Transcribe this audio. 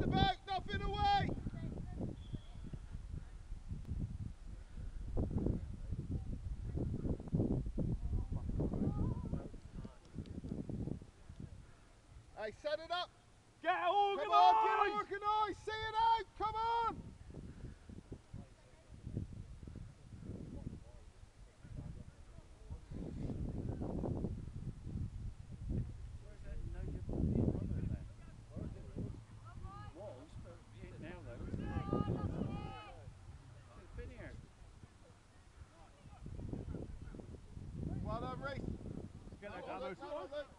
about, nothing away. Hey, set it up. Get organised! Come on, get organised. See it out. Come on. Well done, Reece. Get that, Look, Damos.